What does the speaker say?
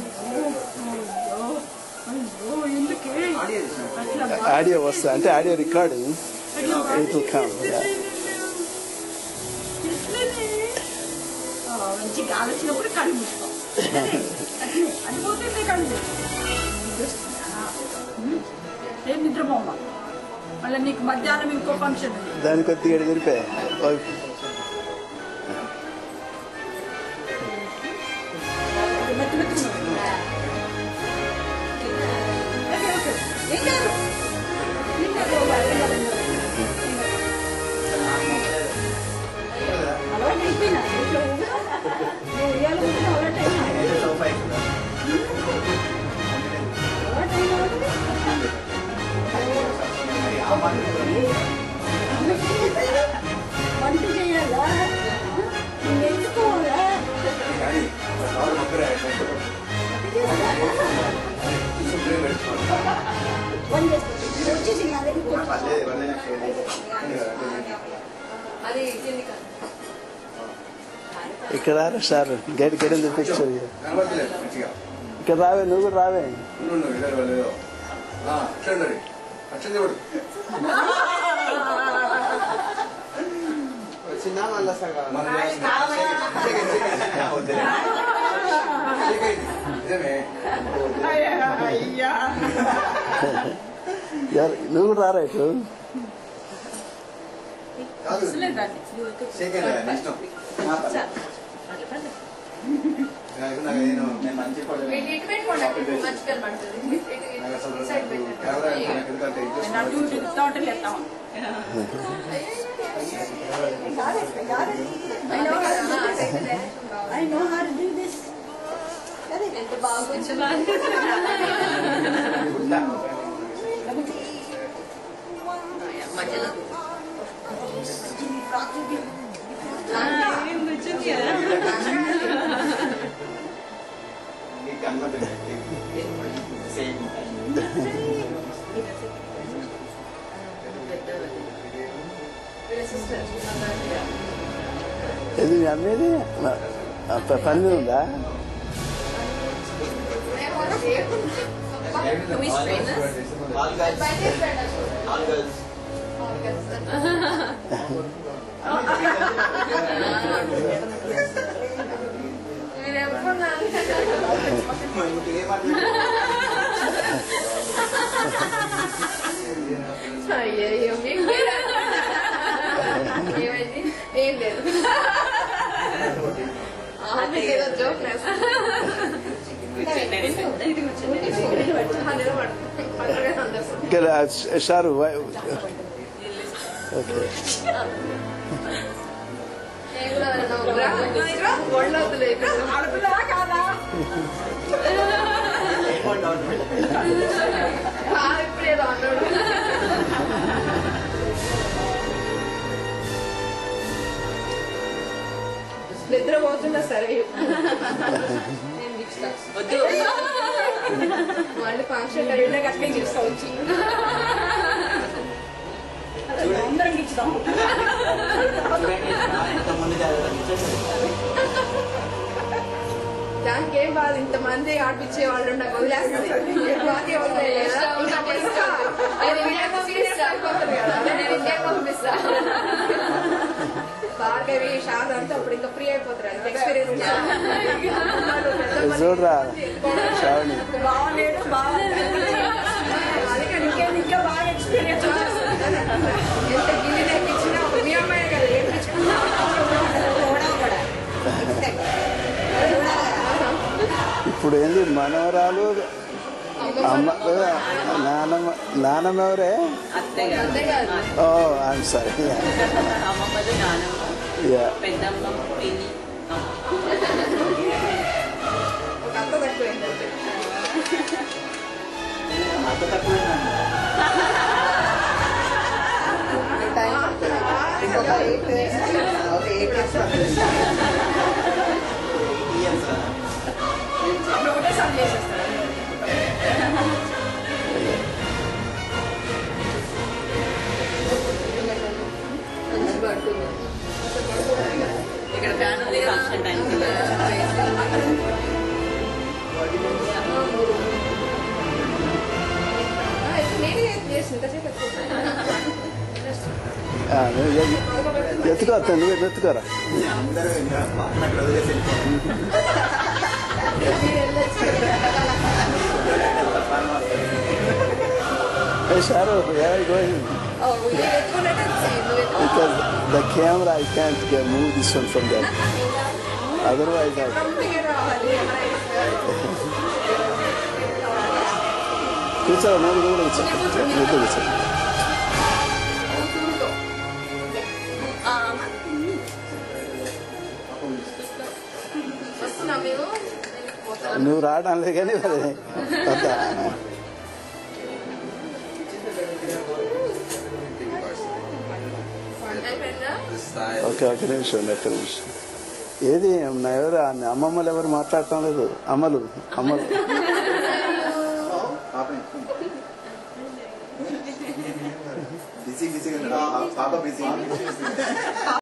Audio వస్తా అంటే audio recording it will come మంచి గాలి వచ్చినప్పుడు కళ్ళు మూసుకో అనిపోతుంది కళ్ళు ఏం నిద్రపోమ్మా మళ్ళీ నీకు మధ్యాహ్నం ఇంకో ఫంక్షన్ దాని కొద్దిగా ఎడిగిరిపోయా వంట చేయాలా నేర్చుకోవాలా ఇక్కడ రారా సార్ గైడ్ గెట్ పిక్చర్ ఇక్కడ రావే నువ్వు కూడా రావే చిన్న మళ్ళా సగం నువ్వు కూడా రారా ఇటు I know how to do this. ఎంత బాగా కూర్చోవాలి మధ్యలో ఇది అమ్మేది పని ఉందా అయ్యో ఏం లేదు ఏదో జోక్ షారు ఓకే ఇప్పుడేదో అన్నాడు నిద్ర పోతున్నా సరే వద్దు మళ్ళీ ఫంక్షన్ అట్లే తీసుకోవచ్చు అందరం ఇచ్చుదాం దానికి ఏం బాధ ఇంతమంది ఆడిపించే వాళ్ళు నాకు వదిలేస్తుంది పంపిస్తా భార్గవి షాద్ అంటే అప్పుడు ఇంకా ఫ్రీ అయిపోతారు ఎక్స్పీరియన్స్ చూడరా బాగలేడు ఇంకా బాగా ఎక్స్పీరియన్స్ ఎంత గిన్నె నేర్పించినా మీ అమ్మాయి కదా నేర్పించుకున్నా ఇప్పుడు ఏంది మనవరాలు అమ్మ నానమ్మ ఎవరే ఓ ఐఎమ్ సారీ అత్త తక్కువైంది ఇక్కడ ఫ్యాన్ ఉంది ఫంక్షన్ టైం చింతచేత ఎత్తుకో అత్త నువ్వు ఎత్తుకోరా Shahrukh, where are you going? Because the camera, I can't move this one from there. Otherwise, కూర్చో నేను కూడా కూర్చో నువ్వు రావడం లేదు కానీ ఓకే ఒక్క నిమిషం ఏది నా ఎవరు అమ్మమ్మలు ఎవరు మాట్లాడటం లేదు అమ్మలు బిజీ పాప బిజీ